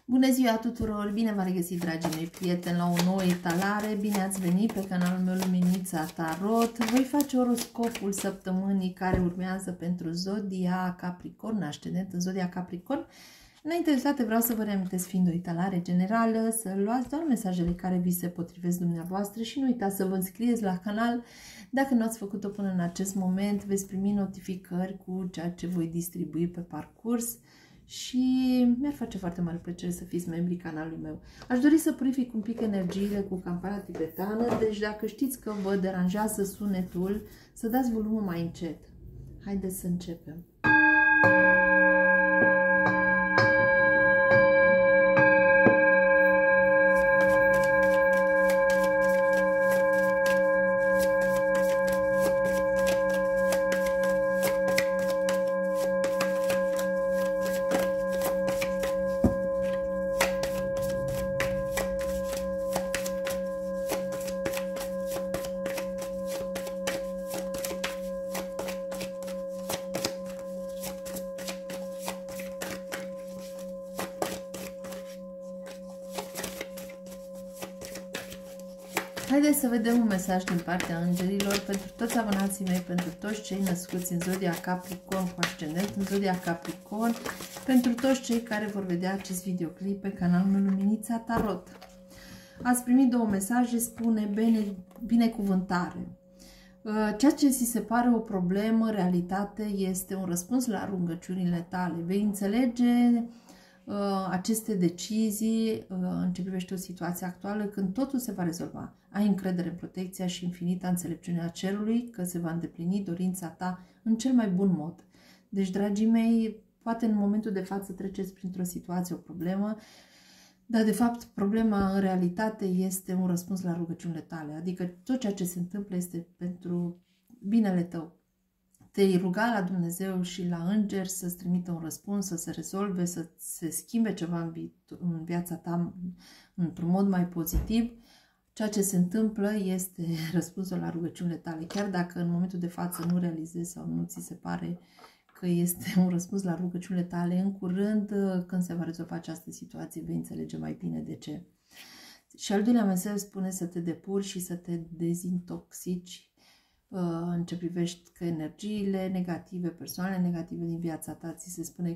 Bună ziua tuturor! Bine v-am regăsit, dragii mei prieteni, la o nouă etalare. Bine ați venit pe canalul meu Luminița Tarot. Voi face oroscopul săptămânii care urmează pentru zodia Capricorn, ascendent în zodia Capricorn. Înainte de toate vreau să vă reamintesc, fiind o etalare generală, să luați doar mesajele care vi se potrivesc dumneavoastră și nu uitați să vă înscrieți la canal. Dacă nu ați făcut-o până în acest moment, veți primi notificări cu ceea ce voi distribui pe parcurs. Și mi-ar face foarte mare plăcere să fiți membrii canalului meu. Aș dori să purific un pic energiile cu campana tibetană, deci dacă știți că vă deranjează sunetul, să dați volumul mai încet. Haideți să începem. Haideți să vedem un mesaj din partea îngerilor pentru toți abonații mei, pentru toți cei născuți în zodia Capricorn cu ascendent în zodia Capricorn, pentru toți cei care vor vedea acest videoclip pe canalul meu Luminița Tarot. Ați primit două mesaje, spune binecuvântare. Ceea ce ți se pare o problemă, realitate, este un răspuns la rugăciunile tale. Vei înțelege aceste decizii în ce privește o situație actuală când totul se va rezolva. Ai încredere în protecția și infinita înțelepciune a cerului că se va îndeplini dorința ta în cel mai bun mod. Deci, dragii mei, poate în momentul de față treceți printr-o situație, o problemă, dar de fapt problema în realitate este un răspuns la rugăciunile tale. Adică tot ceea ce se întâmplă este pentru binele tău. Te-ai ruga la Dumnezeu și la îngeri să-ți trimită un răspuns, să se rezolve, să se schimbe ceva în viața ta într-un mod mai pozitiv. Ceea ce se întâmplă este răspunsul la rugăciunile tale. Chiar dacă în momentul de față nu realizezi sau nu ți se pare că este un răspuns la rugăciunile tale, în curând, când se va rezolva această situație, vei înțelege mai bine de ce. Și al doilea mesaj spune să te depuri și să te dezintoxici în ce privește că energiile negative, persoanele negative din viața ta, ți se spune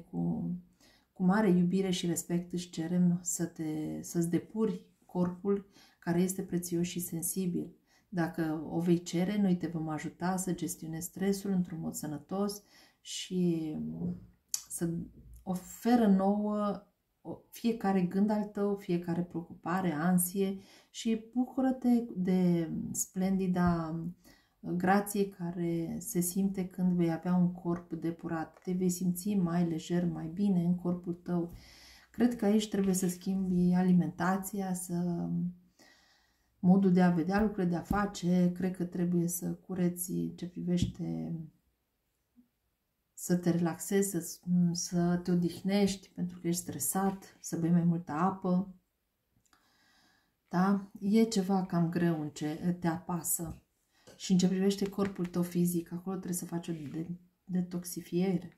cu mare iubire și respect își cerem să-ți depuri corpul care este prețios și sensibil. Dacă o vei cere, noi te vom ajuta să gestionezi stresul într-un mod sănătos și să oferă nouă fiecare gând al tău, fiecare preocupare, ansie și bucură-te de splendida grație care se simte când vei avea un corp depurat. Te vei simți mai lejer, mai bine în corpul tău. Cred că aici trebuie să schimbi alimentația, modul de a vedea lucrurile, de a face. Cred că trebuie să cureți ce privește să te relaxezi, să te odihnești pentru că ești stresat, să bei mai multă apă. Da? E ceva cam greu în ce te apasă. Și în ce privește corpul tău fizic, acolo trebuie să faci o detoxifiere.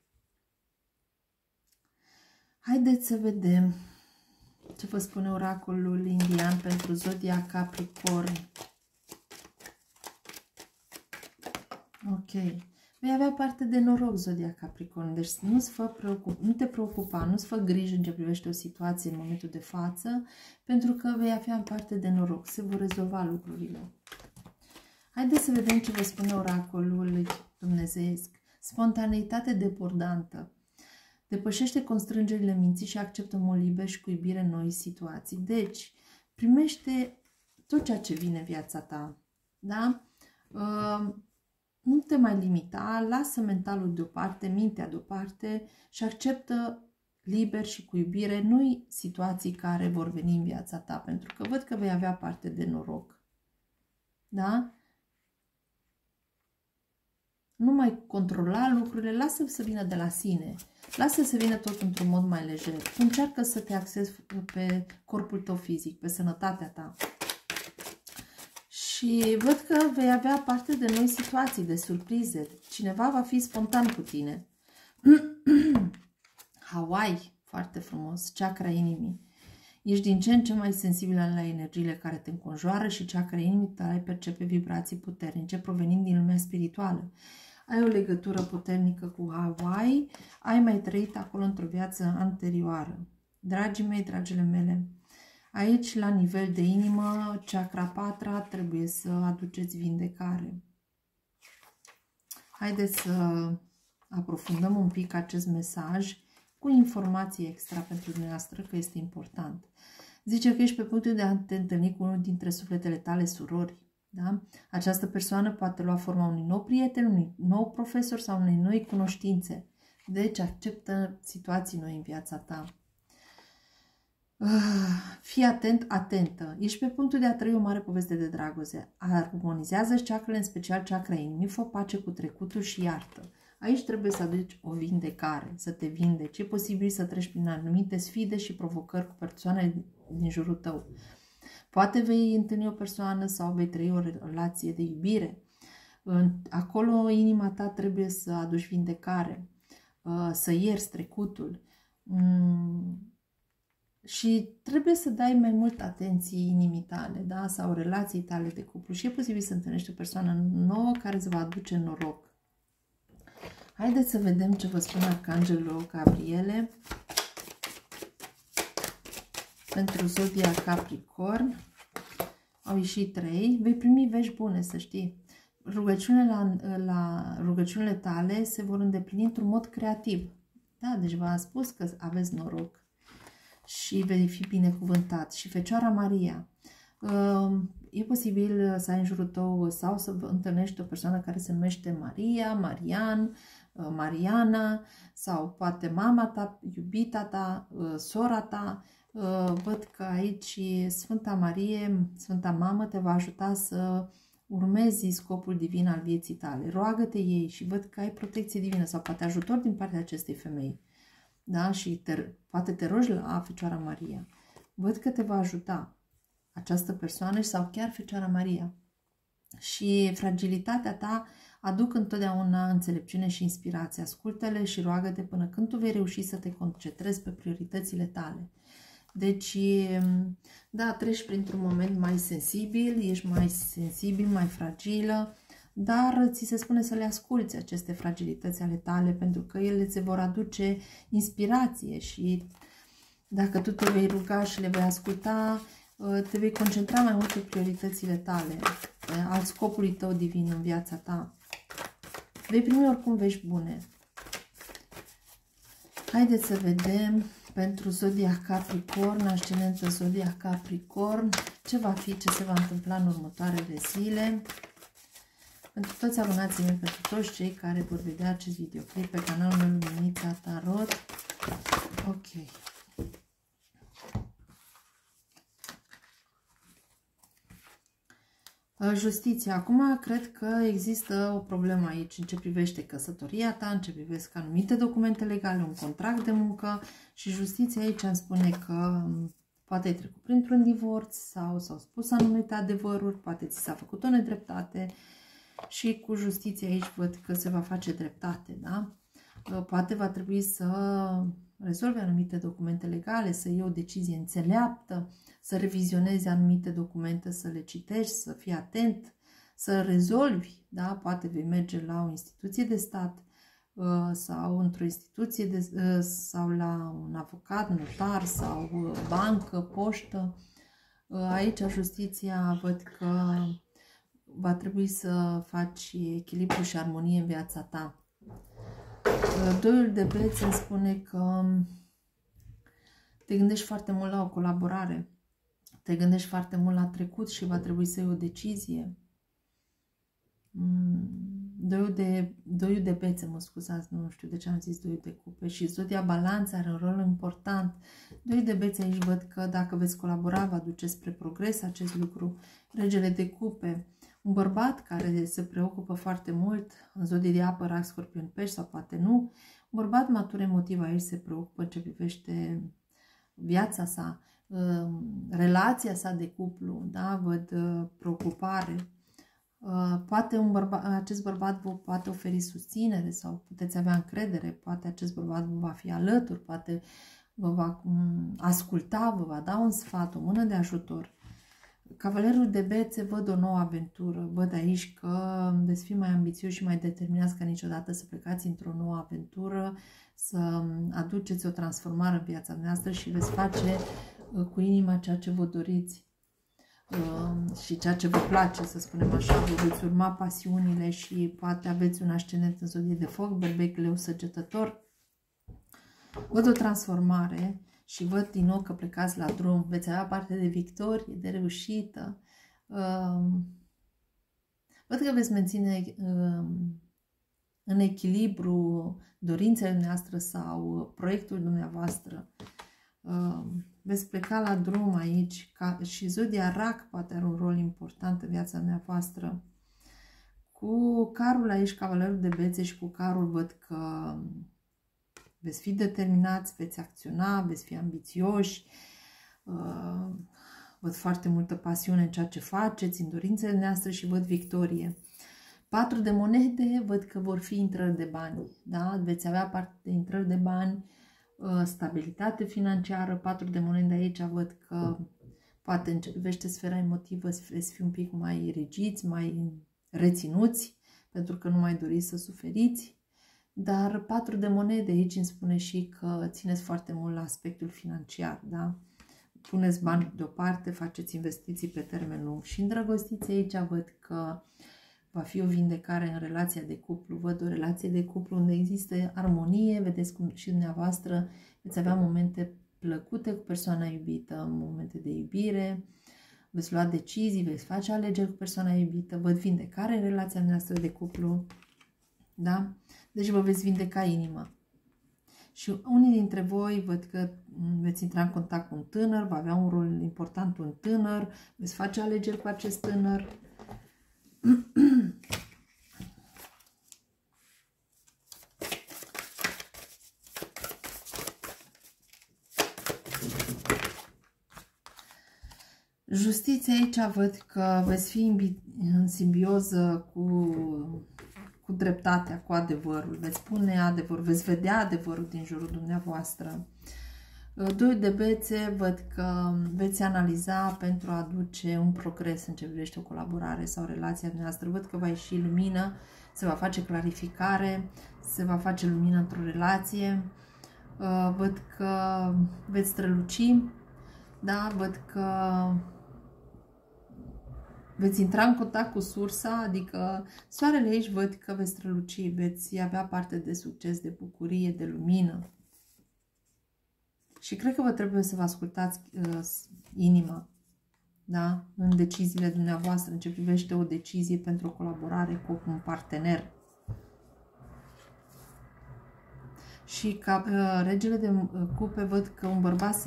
Haideți să vedem ce vă spune oracolul indian pentru zodia Capricorn. Ok. Vei avea parte de noroc, zodia Capricorn. Deci nu te preocupa, nu-ți fă griji în ce privește o situație în momentul de față, pentru că vei avea parte de noroc. Se vor rezolva lucrurile. Haideți să vedem ce vă spune oracolul dumnezeiesc. Spontaneitate debordantă. Depășește constrângerile minții și acceptă în mod liber și cu iubire noi situații. Deci, primește tot ceea ce vine în viața ta. Da? Nu te mai limita, lasă mentalul deoparte, mintea deoparte și acceptă liber și cu iubire noi situații care vor veni în viața ta. Pentru că văd că vei avea parte de noroc. Da? Nu mai controla lucrurile, lasă să vină de la sine. Lasă să vină tot într-un mod mai lejer. Încearcă să te axezi pe corpul tău fizic, pe sănătatea ta. Și văd că vei avea parte de noi situații, de surprize. Cineva va fi spontan cu tine. Hawaii, foarte frumos, chakra inimii. Ești din ce în ce mai sensibil la energiile care te înconjoară și chakra inimii tale percepe vibrații puternice provenind din lumea spirituală. Ai o legătură puternică cu Hawaii, ai mai trăit acolo într-o viață anterioară. Dragii mei, dragile mele, aici, la nivel de inimă, chakra patra, trebuie să aduceți vindecare. Haideți să aprofundăm un pic acest mesaj cu informații extra pentru dumneavoastră, că este important. Zice că ești pe punctul de a te întâlni cu unul dintre sufletele tale surori. Da? Această persoană poate lua forma unui nou prieten, unui nou profesor sau unei noi cunoștințe. Deci acceptă situații noi în viața ta. Fii atent, atentă. Ești pe punctul de a trăi o mare poveste de dragoste. Armonizează-și chakrele, în special chakra inimii, fă pace cu trecutul și iartă. Aici trebuie să aduci o vindecare, să te vindeci. E posibil să treci prin anumite sfide și provocări cu persoane din jurul tău. Poate vei întâlni o persoană sau vei trăi o relație de iubire. Acolo inima ta trebuie să aduci vindecare, să ierți trecutul. Și trebuie să dai mai mult atenție inimii tale, da? Sau relației tale de cuplu. Și e posibil să întâlnești o persoană nouă care îți va aduce noroc. Haideți să vedem ce vă spune Archangelul Gabriele pentru zodia Capricorn. Au ieșit 3. Vei primi vești bune, să știi. Rugăciunile tale se vor îndeplini într-un mod creativ. Da, deci v-am spus că aveți noroc și vei fi binecuvântat. Și Fecioara Maria, e posibil să ai în jurul tău sau să întâlnești o persoană care se numește Maria, Marian, Mariana, sau poate mama ta, iubita ta, sora ta. Văd că aici Sfânta Marie, Sfânta Mamă, te va ajuta să urmezi scopul divin al vieții tale. Roagă-te ei și văd că ai protecție divină sau poate ajutor din partea acestei femei. Da? Și poate te rogi la Fecioara Maria. Văd că te va ajuta această persoană sau chiar Fecioara Maria. Și fragilitatea ta aduc întotdeauna înțelepciune și inspirație. Ascultă-le și roagă-te până când tu vei reuși să te concentrezi pe prioritățile tale. Deci, da, treci printr-un moment mai sensibil, ești mai sensibil, mai fragilă, dar ți se spune să le asculți aceste fragilități ale tale, pentru că ele ți vor aduce inspirație și dacă tu te vei ruga și le vei asculta, te vei concentra mai mult pe prioritățile tale, al scopului tău divin în viața ta. Vei primi oricum vești bune. Haideți să vedem pentru zodia Capricorn, ascendentă zodia Capricorn, ce va fi, ce se va întâmpla în următoarele zile. Pentru toți abonații mei, pentru toți cei care vor vedea acest videoclip pe canalul meu Luminița Tarot. Ok. Justiția. Acum cred că există o problemă aici în ce privește căsătoria ta, în ce privește anumite documente legale, un contract de muncă și justiția aici îmi spune că poate ai trecut printr-un divorț sau s-au spus anumite adevăruri, poate ți s-a făcut o nedreptate și cu justiția aici văd că se va face dreptate, da? Poate va trebui să rezolvi anumite documente legale, să iei o decizie înțeleaptă, să revizionezi anumite documente, să le citești, să fii atent, să rezolvi, da? Poate vei merge la o instituție de stat sau într-o instituție sau la un avocat, notar sau bancă, poștă. Aici justiția văd că va trebui să faci echilibru și armonie în viața ta. Doiul de bețe îmi spune că te gândești foarte mult la o colaborare, te gândești foarte mult la trecut și va trebui să iei o decizie. Doiul de bețe, mă scuzați, nu știu de ce am zis doiul de cupe, și zodia Balanță are un rol important. Doiul de bețe aici văd că dacă veți colabora, va duce spre progres acest lucru. Regele de cupe, un bărbat care se preocupă foarte mult în zodie de apă, Rac, Scorpion, Pești sau poate nu. Un bărbat matur emotiv aici se preocupă ce privește viața sa, relația sa de cuplu, da? Văd preocupare. Poate acest bărbat vă poate oferi susținere sau puteți avea încredere, poate acest bărbat vă va fi alături, poate vă va asculta, vă va da un sfat, o mână de ajutor. Cavalerul de bețe, văd o nouă aventură, văd aici că veți fi mai ambițioși și mai determinați ca niciodată să plecați într-o nouă aventură, să aduceți o transformare în viața noastră și veți face cu inima ceea ce vă doriți și ceea ce vă place, să spunem așa. Vă veți urma pasiunile și poate aveți un ascendent în zodie de foc, berbec, leu, săgetător. Văd o transformare și văd din nou că plecați la drum, veți avea parte de victorie, de reușită. Văd că veți menține în echilibru dorințele dumneavoastră sau proiectul dumneavoastră. Veți pleca la drum aici și zodia Rac poate are un rol important în viața dumneavoastră. Cu carul aici, cavalerul de bețe, și cu carul văd că veți fi determinați, veți acționa, veți fi ambițioși, văd foarte multă pasiune în ceea ce faceți, în dorințele noastre și văd victorie. 4 de monede, văd că vor fi intrări de bani, da? Veți avea parte de intrări de bani, stabilitate financiară. 4 de monede aici văd că poate în ce privește sfera emotivă veți fi un pic mai rigiți, mai reținuți, pentru că nu mai doriți să suferiți. Dar 4 de monede aici îmi spune și că țineți foarte mult la aspectul financiar, da? Puneți bani deoparte, faceți investiții pe termen lung. Și îndrăgostiți aici văd că va fi o vindecare în relația de cuplu. Văd o relație de cuplu unde există armonie, vedeți cum și dumneavoastră veți avea momente plăcute cu persoana iubită, momente de iubire, veți lua decizii, veți face alegeri cu persoana iubită, văd vindecare în relația noastră de cuplu, da? Deci vă veți vindeca inima. Și unii dintre voi văd că veți intra în contact cu un tânăr, va avea un rol important un tânăr, veți face alegeri cu acest tânăr. Justiția aici văd că veți fi în simbioză cu dreptatea, cu adevărul. Veți spune adevărul, veți vedea adevărul din jurul dumneavoastră. 2 de bețe, văd că veți analiza pentru a aduce un progres în ce privește o colaborare sau relația noastră. Văd că va ieși lumină, se va face clarificare, se va face lumină într-o relație. Văd că veți străluci, da? Văd că veți intra în contact cu sursa, adică soarele aici văd că veți străluci, veți avea parte de succes, de bucurie, de lumină. Și cred că vă trebuie să vă ascultați inima, da? În deciziile dumneavoastră, în ce privește o decizie pentru o colaborare cu un partener. Și ca regele de cupe văd că un bărbat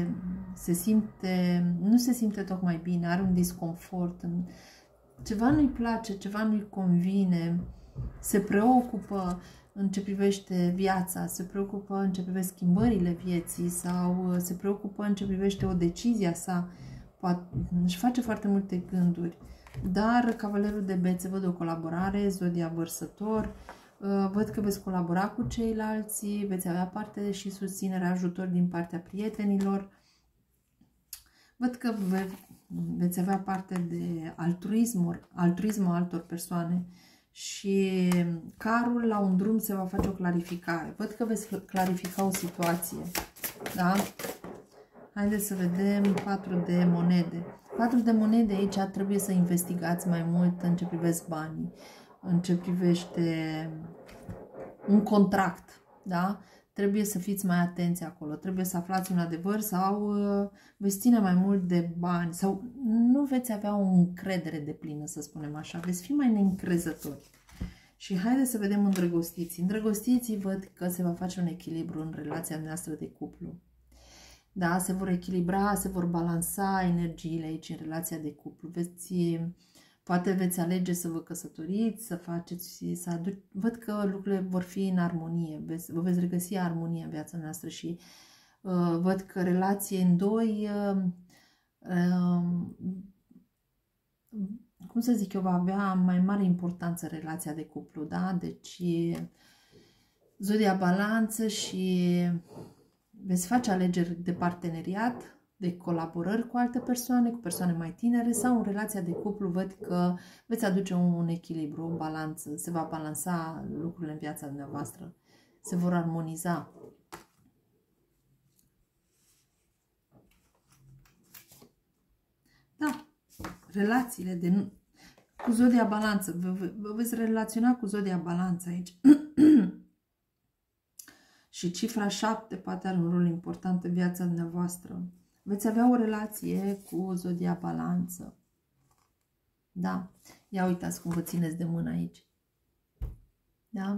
nu se simte tocmai bine, are un disconfort, ceva nu-i place, ceva nu-i convine, se preocupă în ce privește viața, se preocupă în ce privește schimbările vieții sau se preocupă în ce privește o decizie a sa, își face foarte multe gânduri. Dar cavalerul de bețe, văd o colaborare, zodia vărsător, văd că veți colabora cu ceilalți, veți avea parte și susținere, ajutor din partea prietenilor. Văd că veți avea parte de altruismul altor persoane și carul la un drum se va face o clarificare. Văd că veți clarifica o situație, da? Haideți să vedem 4 de monede. 4 de monede aici trebuie să investigați mai mult în ce privește banii, în ce privește un contract, da? Trebuie să fiți mai atenți acolo, trebuie să aflați un adevăr sau veți ține mai mult de bani sau nu veți avea o încredere deplină, să spunem așa, veți fi mai neîncrezători. Și haideți să vedem îndrăgostiții. Îndrăgostiții văd că se va face un echilibru în relația noastră de cuplu. Da, se vor echilibra, se vor balansa energiile aici în relația de cuplu. Poate veți alege să vă căsătoriți, să faceți, văd că lucrurile vor fi în armonie, vă veți regăsi armonie în viața noastră și văd că relație în doi, cum să zic eu, va avea mai mare importanță relația de cuplu, da? Deci zodia balanță și Veți face alegeri de parteneriat, de colaborări cu alte persoane, cu persoane mai tinere sau în relația de cuplu văd că veți aduce un echilibru, o balanță, se va balansa lucrurile în viața dumneavoastră, se vor armoniza. Da, relațiile cu zodia balanță, vă veți relaționa cu zodia balanță aici. Și cifra 7 poate are un rol important în viața dumneavoastră. Veți avea o relație cu zodia balanță. Da. Ia uitați cum vă țineți de mână aici. Da?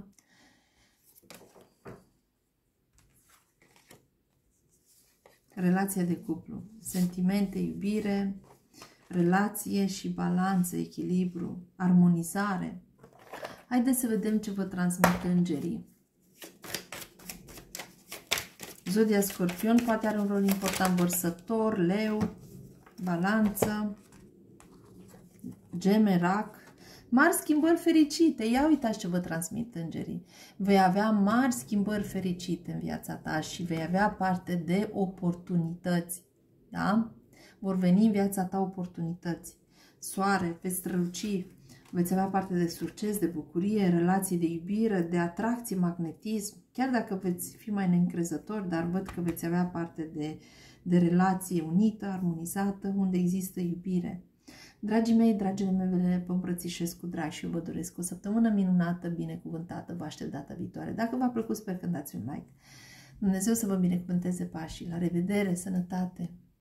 Relația de cuplu. Sentimente, iubire, relație și balanță, echilibru, armonizare. Haideți să vedem ce vă transmit îngerii. Zodia Scorpion poate are un rol important, Vărsător, Leu, Balanță, Geme, Rac. Mari schimbări fericite. Ia uitați ce vă transmit îngerii. Vei avea mari schimbări fericite în viața ta și vei avea parte de oportunități. Da? Vor veni în viața ta oportunități. Soare, veți străluci, veți avea parte de succes, de bucurie, relații de iubire, de atracție, magnetism. Chiar dacă veți fi mai neîncrezători, dar văd că veți avea parte de relație unită, armonizată, unde există iubire. Dragii mei, dragile mele, vă îmbrățișez cu drag și eu vă doresc o săptămână minunată, binecuvântată. Vă aștept data viitoare. Dacă v-a plăcut, sper că dați un like. Dumnezeu să vă binecuvânteze pașii. La revedere, sănătate!